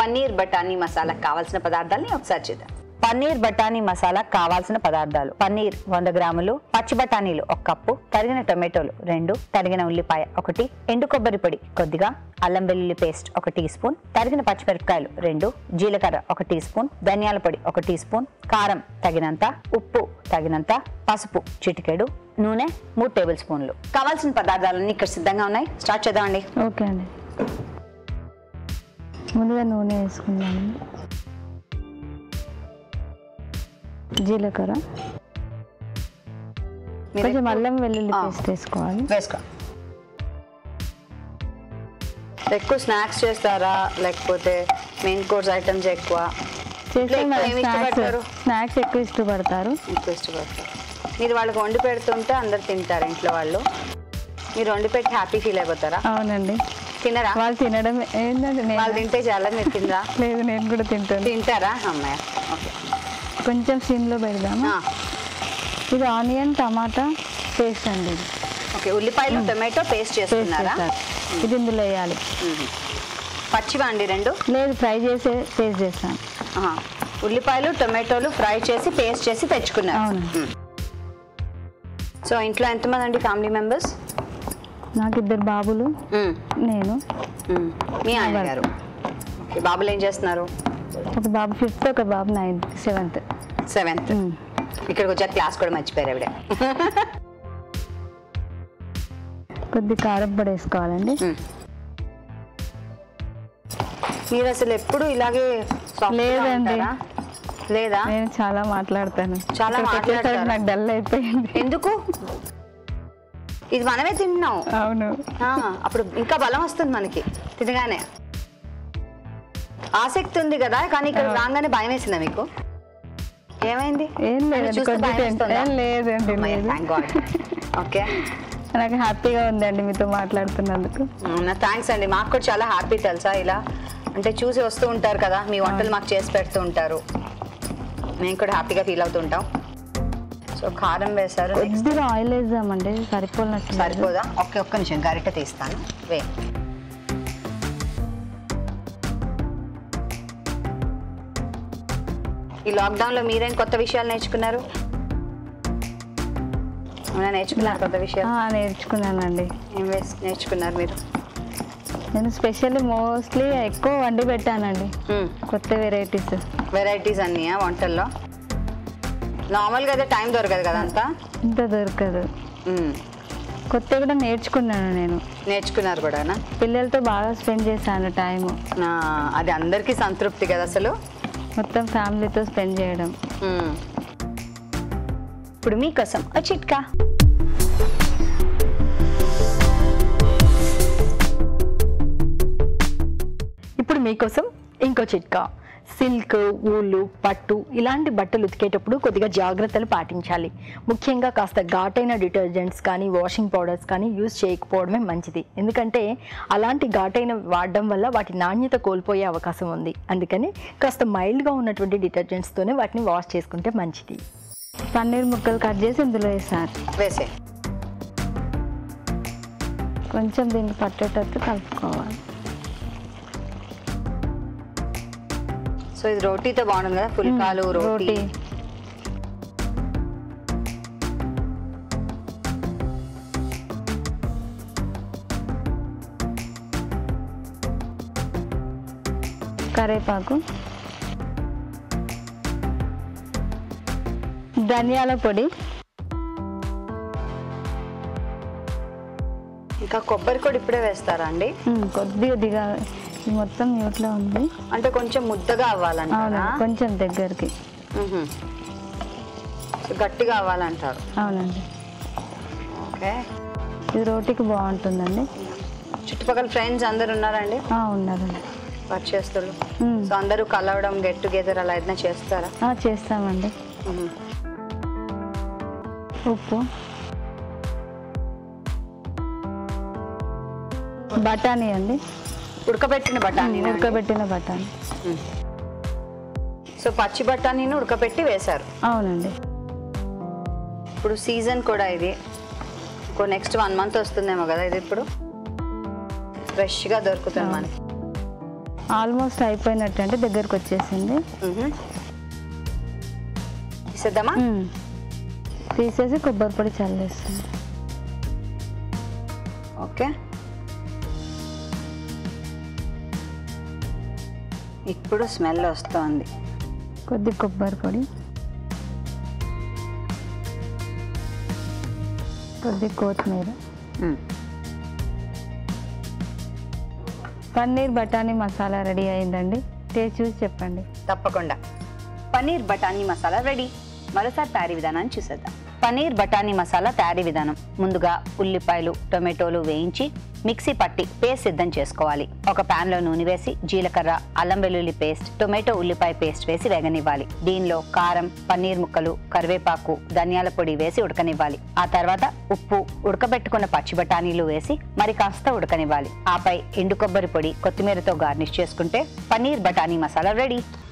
పన్నీర్ బఠానీ మసాలా కావాల్సిన పదార్థాలని ఒకసారి చూద్దాం. పన్నీర్ బఠానీ మసాలా కావాల్సిన పదార్థాలు: పన్నీర్ 100 గ్రాములు, పచ్చి బఠానీలు 1 కప్పు, తరిగిన టొమాటోలు 2, తరిగిన ఉల్లిపాయ 1, ఎండు కొబ్బరి పొడి కొద్దిగా, అల్లం వెల్లుల్లి పేస్ట్ 1 టీ స్పూన్, తరిగిన పచ్చిమిరపకాయలు 2, జీలకర్ర 1 టీ స్పూన్, ధనియాల పొడి 1 టీ స్పూన్, కారం తగినంత, ఉప్పు తగినంత, పసుపు చిటికెడు, నూనె 3 టేబుల్ స్పూన్లు. కావాల్సిన పదార్థాలన్నీ ఇక్కడ సిద్ధంగా ఉన్నాయి. స్టార్ట్ చేద్దామండి. ఓకే అండి. ముందుగా నూనె వేసుకుందాము. జీలకర్ర, కొంచెం అల్లం వెల్లుల్లి పేస్ట్ వేసుకోవాలి. వేసుకో. ఎక్కువ స్నాక్స్ చేస్తారా లేకపోతే మెయిన్ కోర్స్ ఐటమ్స్ ఎక్కువ స్నాక్స్ ఎక్కువ ఇష్టపడతారు? మీరు వాళ్ళకి వండి పెడుతుంటే అందరు తింటారు ఇంట్లో వాళ్ళు. మీరు వండి పెట్టి హ్యాపీ ఫీల్ అయిపోతారా? అవునండి. తినరా? వాళ్ళు తినడం ఏంటంటే వాళ్ళు తింటే చాలా, మీరు తినరా? లేదు, నేను కూడా తింటాను. తింటారా? అమ్మాయి ఓకే. కొంచెం సిమ్లో పెడదాము. ఇది ఆనియన్ టమాటా పేస్ట్ అండి. ఓకే, ఉల్లిపాయలు టొమాటో పేస్ట్ చేస్తున్నారా? ఇది ఇందులో వేయాలి. పచ్చివా అండి 2? లేదు, ఫ్రై చేసి పేస్ట్ చేస్తాను. ఉల్లిపాయలు టొమాటోలు ఫ్రై చేసి పేస్ట్ చేసి తెచ్చుకున్నారు. అవును. సో ఇంట్లో ఎంతమంది అండి ఫ్యామిలీ మెంబర్స్? నాకు 2 బాబులు, నేను, మీ ఆయన గారు. బాబులు ఏం చేస్తున్నారు? ఒక బాబు 5th, ఒక బాబు 9th, 7th. ఇక్కడికి వచ్చాక క్లాస్ కూడా మర్చిపోయారు ఆవిడ. కొద్ది కారం పొడి వేసుకోవాలండి. మీరు అసలు ఎప్పుడు ఇలాగే? లేదండి. లేదా? నేను చాలా మాట్లాడతాను. చాలా మాట్లాడతారు. నాకు డల్ అయిపోయింది. ఎందుకు? ఇది మనమే తిన్నాం. అవును. అప్పుడు ఇంకా బలం వస్తుంది మనకి తినగానే. ఆసక్తి ఉంది కదా, కానీ ఇక్కడ రాగానే భయం వేసిందా మీకు? ఏమైంది? ఏం లేదండి. ఓకే, నాకు హ్యాపీగా ఉందండి మీతో మాట్లాడుతున్నందుకు. థ్యాంక్స్ అండి. మాకు కూడా చాలా హ్యాపీ తెలుసా, ఇలా అంటే చూసి వస్తూ ఉంటారు కదా, మీ వంటలు మాకు చేసి పెడుతూ ఉంటారు. మేము కూడా హ్యాపీగా ఫీల్ అవుతూ ఉంటాం. సో కారం వేశారు. కొద్దిగా ఆయిల్ వేద్దామండి, సరిపోనట్టు. సరిపోదా? ఒక్క నిమిషం గరిట తీస్తాను. వే. ఈ లాక్డౌన్లో మీరేం కొత్త విషయాలు నేర్చుకున్నారు? నేర్చుకున్నారు కొత్త విషయాలు? నేర్చుకున్నానండి. ఏం నేర్చుకున్నారు మీరు? నేను స్పెషల్లీ మోస్ట్లీ ఎక్కువ వండి పెట్టానండి, కొత్త వెరైటీస్ అన్నీ వంటల్లో. నార్మల్గా అయితే టైం దొరకదు కదా, అంతా ఇంత దొరకదు. కొత్త కూడా నేర్చుకున్నాను నేను. నేర్చుకున్నారు కూడా? పిల్లలతో బాగా స్పెండ్ చేశాను టైము. అది అందరికీ సంతృప్తి కదా అసలు, మొత్తం ఫ్యామిలీతో స్పెండ్ చేయడం. ఇప్పుడు మీకోసం ఒక చిట్కా. ఇప్పుడు మీకోసం ఇంకో చిట్కా. సిల్క్, ఊళ్ళు, పట్టు ఇలాంటి బట్టలు ఉతికేటప్పుడు కొద్దిగా జాగ్రత్తలు పాటించాలి. ముఖ్యంగా కాస్త ఘాటైన డిటర్జెంట్స్ కానీ వాషింగ్ పౌడర్స్ కానీ యూజ్ చేయకపోవడమే మంచిది. ఎందుకంటే అలాంటి ఘాటైన వాడడం వల్ల వాటి నాణ్యత కోల్పోయే అవకాశం ఉంది. అందుకని కాస్త మైల్డ్గా ఉన్నటువంటి డిటర్జెంట్స్తోనే వాటిని వాష్ చేసుకుంటే మంచిది. పన్నీర్ ముక్కలు కట్ చేసి ఇందులో వేసే కొంచెం దీన్ని పట్టేటట్టు కలుపుకోవాలి. సో ఇది రోటీతో బాగుంటుంది కదా, పుల్కాలు రోటీ. కరివేపాకు, ధనియాల పొడి, ఇంకా కొబ్బరి కూడా ఇప్పుడే వేస్తారా అండి? కొద్దిగా మొత్తం న్యూట్లో ఉంది అంటే కొంచెం ముద్దగా అవ్వాలంటారా? కొంచెం దగ్గరికి, గట్టిగా అవ్వాలంటారు. అవునండి. ఓకే, ఇది రోటీకి బాగుంటుందండి. చుట్టుపక్కల ఫ్రెండ్స్ అందరు ఉన్నారండి? ఉన్నారండి, వర్క్ చేస్తారు. సో అందరూ కలవడం, గెట్ టుగెదర్ అలా ఏదైనా చేస్తారా? చేస్తామండి. ఉప్పు, బఠానీ అండి, ఉడకబెట్టిన బఠానీ. సో పచ్చి బఠానీని ఉడకబెట్టి వేశారు? అవునండి. ఇప్పుడు సీజన్ కూడా ఇది, నెక్స్ట్ 1 month వస్తుందేమో కదా ఇది. ఇప్పుడు ఫ్రెష్గా దొరుకుతుంది మనకి. ఆల్మోస్ట్ అయిపోయినట్టు, అంటే దగ్గరకు వచ్చేసింది. తీసేద్దామా? తీసేసి కొబ్బరి పొడి చల్లేస్తుంది. ఓకే, ఇప్పుడు స్మెల్ వస్తుంది. కొద్ది కొబ్బరి పొడి, కొద్ది కొత్తిమీర. పన్నీర్ బఠానీ మసాలా రెడీ అయిందండి. టేస్ట్ చూసి చెప్పండి. తప్పకుండా. పన్నీర్ బఠానీ మసాలా రెడీ. మరోసారి తయారీ విధానాన్ని చూసేద్దాం. పన్నీర్ బఠానీ మసాలా తయారీ విధానం: ముందుగా ఉల్లిపాయలు, టొమాటోలు వేయించి మిక్సీ పట్టి పేస్ట్ సిద్ధం చేసుకోవాలి. ఒక పాన్ లో నూనె వేసి జీలకర్ర, అల్లం వెల్లుల్లి పేస్ట్, టొమాటో ఉల్లిపాయ పేస్ట్ వేసి వేగనివ్వాలి. దీనిలో కారం, పన్నీర్ ముక్కలు, కరివేపాకు, ధనియాల పొడి వేసి ఉడకనివ్వాలి. ఆ తర్వాత ఉప్పు, ఉడకబెట్టుకున్న పచ్చి బఠానీలు వేసి మరి కాస్త ఉడకనివ్వాలి. ఆపై ఎండు కొబ్బరి పొడి, కొత్తిమీరతో గార్నిష్ చేసుకుంటే పన్నీర్ బఠానీ మసాలా రెడీ.